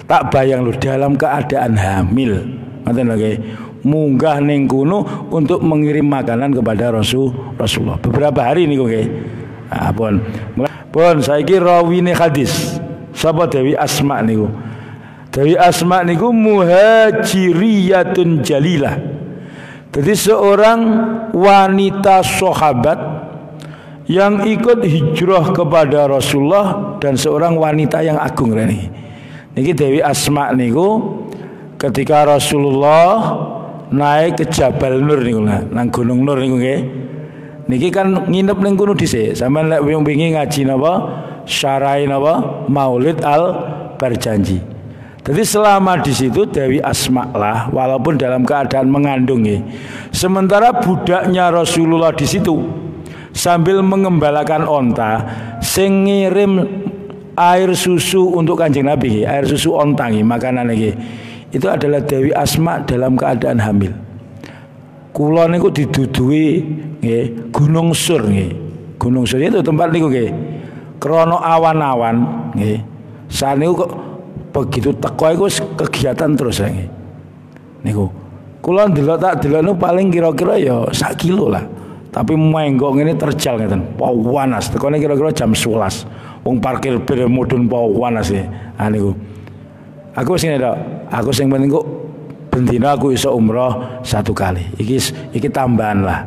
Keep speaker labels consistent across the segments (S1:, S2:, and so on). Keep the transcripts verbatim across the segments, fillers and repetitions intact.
S1: Tak bayang lho dalam keadaan hamil. Ngoten lho munggah ning kuno untuk mengirim makanan kepada Rasul Rasulullah. Beberapa hari niku nggih. Ah pun. Pun saiki rawine hadis. Sapa Dewi Asma niku? Dewi Asma niku muhajiriyatun jalilah. Jadi seorang wanita sahabat yang ikut hijrah kepada Rasulullah dan seorang wanita yang agung ini. Niki Dewi Asma niku ketika Rasulullah naik ke Jabal Nur niku nang Gunung Nur niku nggih. Niki kan nginep ning kono dhisik. Sampeyan lek wingi ngaji napa? Syarahi napa? Maulid Al Barjanji. Jadi selama di situ Dewi Asma lah walaupun dalam keadaan mengandung nggih. Sementara budaknya Rasulullah di situ sambil mengembalakan onta sing ngirim air susu untuk Kanjeng Nabi, air susu onta nggih, makanan nggih. Itu adalah Dewi Asma dalam keadaan hamil. Kula niku didudui nggih Gunung Sur nggih. Gunung Sur itu tempat niku nggih. Krana awan-awan nggih. Saat niku kok begitu teko iku kegiatan terus nggih. Niku. Kula ndelok tak delok niku paling kira-kira ya sak kilo lah. Tapi menggok ngene terjal ngeten. Pawanas. Tekone kira-kira jam sebelas. Wong parkir bir mudhun pawanas nggih. Ha niku. Aku sing nek aku sing penting kok bendina aku iso umroh satu kali. Iki iki tambahan lah.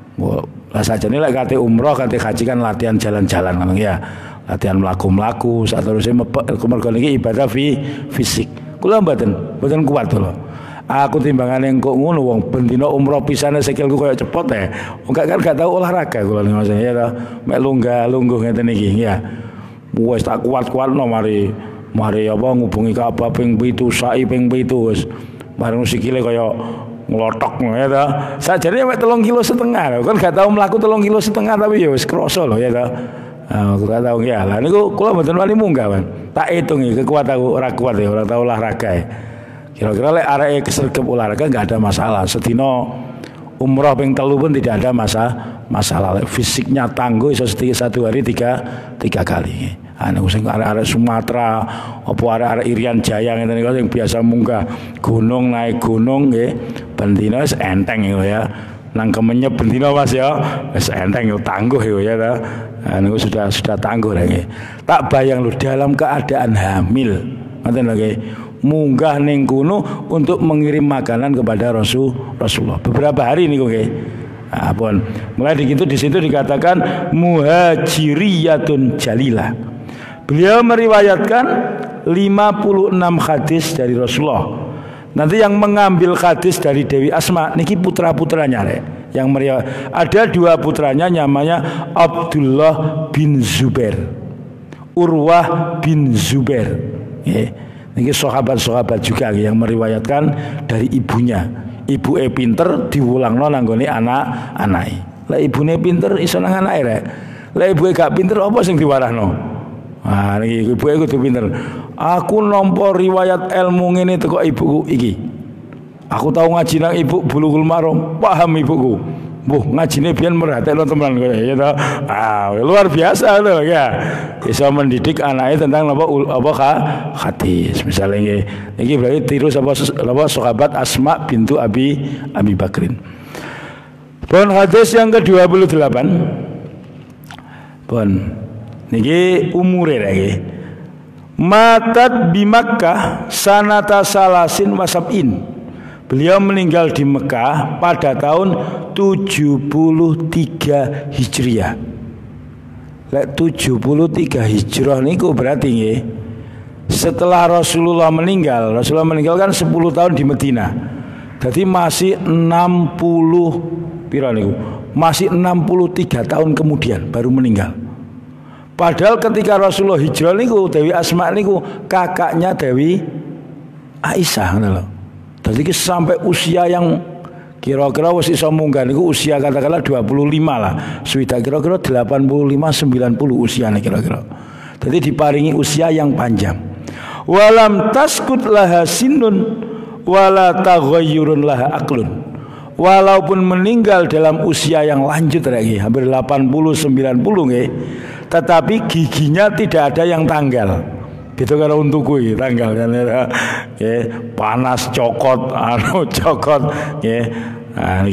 S1: Lah sajane lek kate umroh kate haji kan latihan jalan-jalan memang ya. Latihan mlaku-mlaku saterusé mergo niki ibadah fi fisik. Kula mboten, mboten kuat lho. Aku timbangane engko ngono wong bendina umroh pisane sikilku koyo cepot e. Wong kan gak tau olahraga kula niku ya to. Mek lunggah-lungguh ngeten iki ya. Wis tak kuat-kuatno mari mari apa ngubungi Ka'bah ping pitu, sa'i ping pitu wis. Bareng sikile kaya nglothok ya ta. Sajane mek telung kilo setengah. Kan gak tau mlaku telung kilo setengah tapi ya wis krasa lho ya ta. Ah aku gak tau ya. Lah niku kula mboten wani munggah, Mas. Tak hitungi kekuatan aku ora kuat ya, ora tau olahraga ya. Kira-kira lek areke kesergep olahraga enggak ada masalah. Sedina umroh ping telu pun tidak ada masa masalah. Fisiknya tangguh iso satu hari tiga tiga kali. Anu sing arek-arek Sumatera apa arek-arek Irian Jaya ngene niku sing biasa munggah gunung naik gunung nggih ben dina wis enteng ya. Nang kemenyep ben dina Mas ya. Wis enteng yo tangguh yo ya ta. Anu sudah sudah tangguh nggih. Tak bayang lho dalam keadaan hamil. Ngoten lho nggih. Munggah ning kuno untuk mengirim makanan kepada Rasul Rasulullah. Beberapa hari niku nggih. Nah, pun mulai di situ di situ dikatakan muhajiriyatun jalilah. Beliau meriwayatkan lima puluh enam hadis dari Rasulullah. Nanti yang mengambil hadis dari Dewi Asma niki putra-putranya rek. Yang meriwayat ada dua putranya namanya Abdullah bin Zubair, Urwah bin Zubair. Yeah. Niki sahabat-sahabat juga yang meriwayatkan dari ibunya. Ibu e pinter diwulangno nanggone anak-anake. Lah ibune pinter iso nang anake rek. Lah ibu e gak pinter apa sing diwarahno? Ah niki ibu e kudu pinter. Aku nampa riwayat ilmu ngene teko ibuku iki. Aku tahu ngaji nang ibu Bulughul Maram, paham ibuku. Mbuh ngajine biyen merhatekno teman kaya ya ta. Ah luar biasa lho ya. Bisa mendidik anaknya tentang apa apa hadis. Misalnya nggih. Niki berarti tiru sapa apa sahabat Asma bintu Abi Abi Bakrin. Pun hadis yang ke dua puluh delapan. Pun niki umure nggih. Matat bi Makkah sanata salasin wasabin. Beliau meninggal di Mekah pada tahun tujuh puluh tiga Hijriah. Lek tujuh puluh tiga Hijrah niku berarti nggih setelah Rasulullah meninggal. Rasulullah meninggal kan sepuluh tahun di Madinah. Jadi masih enam puluh pira niku? Masih enam puluh tiga tahun kemudian baru meninggal. Padahal ketika Rasulullah hijrah niku Dewi Asma niku kakaknya Dewi Aisyah ngono lho. Jadi sampai usia yang kira-kira wis iso munggah niku usia katakanlah dua puluh lima lah. Sudah kira-kira delapan puluh lima sembilan puluh usianya kira-kira. Jadi diparingi usia yang panjang. Walam taskut laha sinnun wala taghayyurun laha aklun. Walaupun meninggal dalam usia yang lanjut lagi hampir delapan puluh sembilan puluh nggih, tetapi giginya tidak ada yang tanggal. Gitu kalau untuk kui tanggal kan ya, panas cokot, anu cokot, ya, nah,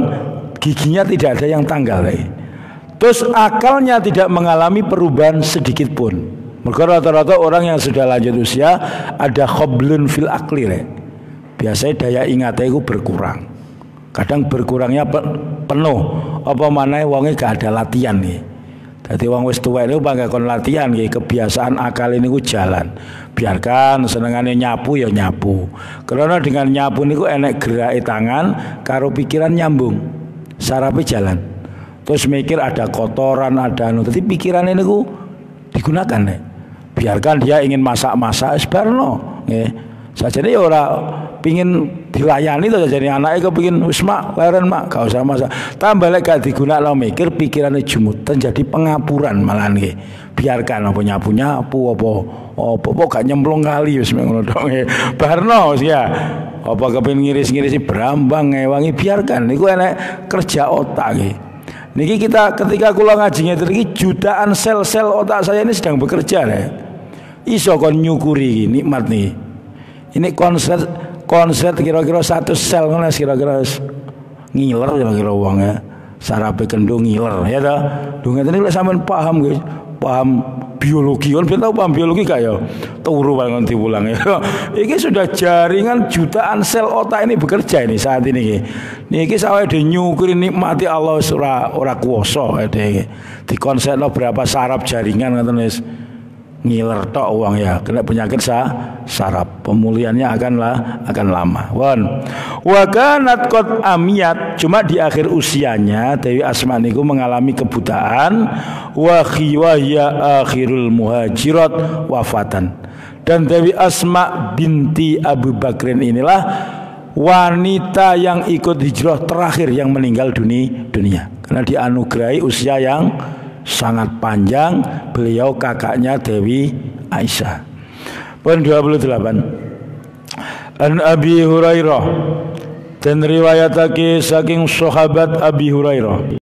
S1: giginya tidak ada yang tanggal, ya. Terus akalnya tidak mengalami perubahan sedikit pun. Mereka rata-rata orang yang sudah lanjut usia ada khoblun fil akli, ya. Biasanya daya ingatnya itu berkurang. Kadang berkurangnya penuh. Apa mana wongnya gak ada latihan nih. Jadi wong wis tuwa itu bangga kon latihan nih. Kebiasaan akal ini ku jalan. Biarkan senengannya nyapu ya nyapu. Karena dengan nyapu niku enek gerak tangan, karo pikiran nyambung. Sarape jalan. Terus mikir ada kotoran, ada anu. Tapi pikiran ini ku digunakan nih. Biarkan dia ingin masak-masak sebarno. Nih. Sajane ya ora pingin dilayani to jadi anake kepengin wis mak leren mak gak usah masak. Tambah lek gak digunakno mikir pikirane jumutan jadi pengapuran malah nggih. Biarkan apa nyapu-nyapu apa apa apa gak nyemplung kali wis ngono tok nggih. Barno wis ya. Apa kepengin ngiris-ngirisi brambang ngewangi biarkan niku enek kerja otak nggih. Niki kita ketika kula ngaji ngeten iki jutaan sel-sel otak saya ini sedang bekerja ya. Iso kon nyukuri nikmat nih. Ini konser konser kira-kira satu sel mana kira-kira ngiler kira-kira uang ya. Sarape kendung ngiler ya dah. Dungan ini lek sampean paham guys, paham biologi kan tahu paham biologi gak ya? Turu bangun diulang ya. Ini sudah jaringan jutaan sel otak ini bekerja ini saat ini. Niki sawe de nyukuri nikmati Allah ora ora kuwasa iki. Dikonsekno berapa saraf jaringan ngoten wis. Ngiler tok uang ya, kena penyakit sah, saraf pemulihannya akanlah akan lama. Wan, wakanat kot amiyat, cuma di akhir usianya Dewi Asma niku mengalami kebutaan, wa khiwahya akhirul muhajirat wafatan. Dan Dewi Asma binti Abu Bakrin inilah wanita yang ikut hijrah terakhir yang meninggal dunia, dunia. Karena dianugerahi usia yang sangat panjang, beliau kakaknya Dewi Aisyah. Poin dua puluh delapan. An Abi Hurairah, dan riwayatake saking sahabat Abi Hurairah.